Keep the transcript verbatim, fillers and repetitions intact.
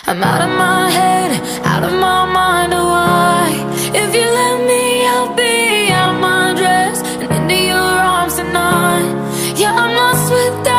I'm out of my head, out of my mind, oh why? If you let me, I'll be out of my dress and into your arms tonight. Yeah, I'm lost without